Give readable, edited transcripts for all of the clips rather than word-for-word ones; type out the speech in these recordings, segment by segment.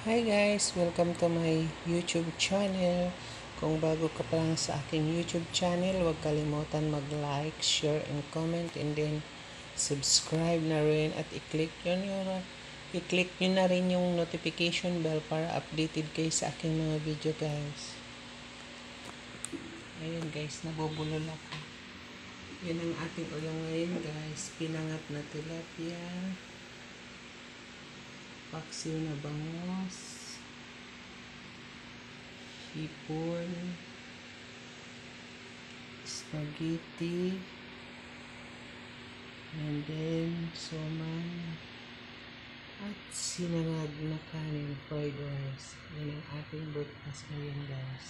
Hi guys! Welcome to my YouTube channel. Kung bago ka pa lang sa aking YouTube channel, huwag kalimutan mag-like, share, and comment, and then subscribe na rin at i-click nyo na rin yung notification bell para updated kayo sa aking mga video guys. Ayun guys, nabubulol ako. Yan ang ating ulam ngayon guys. Pinangat na tilapia, paksiw na bangos, hipon, spaghetti, and then suman, at sinangag na kanin, fried rice. Yan ang ating breakfast ngayon guys.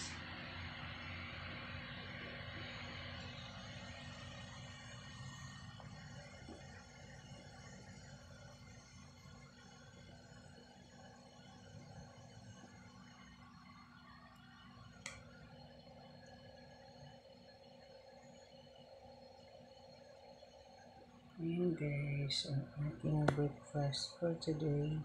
Ayan guys, ang ating breakfast for today.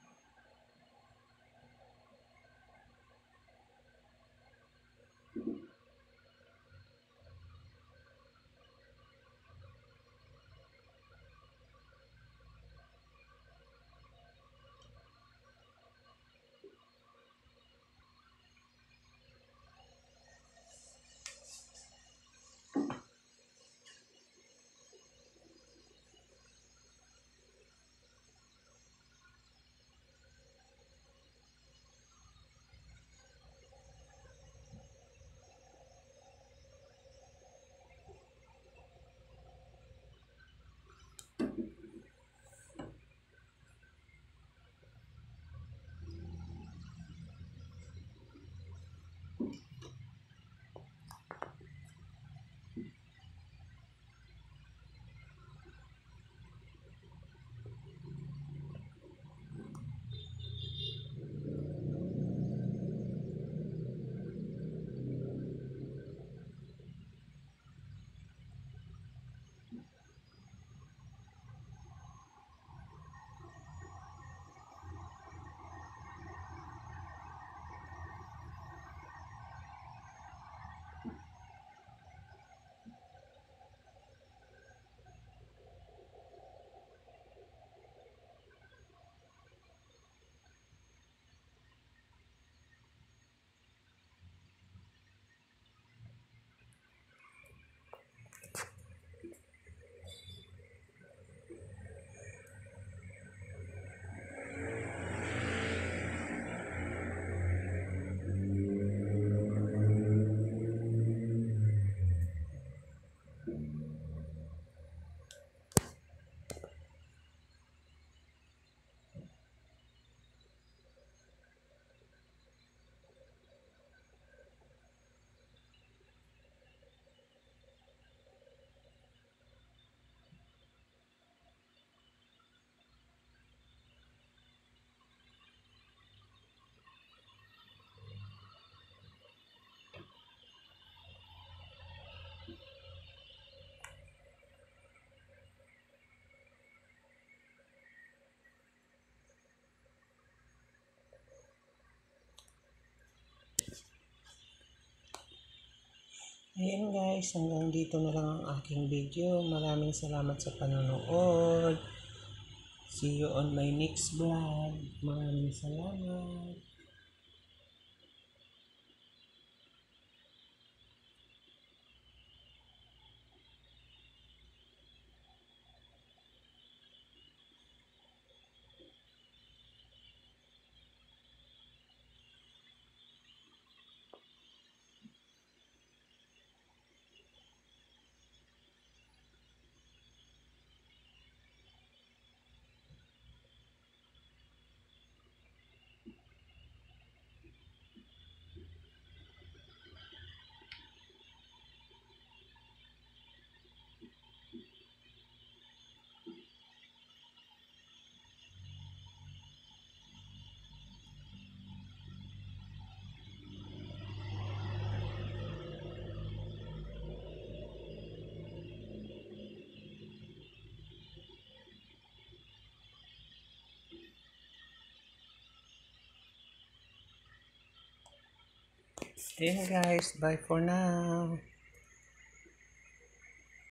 Ayan guys, hanggang dito na lang ang aking video. Maraming salamat sa panonood. See you on my next vlog. Maraming salamat. Ayan guys, bye for now.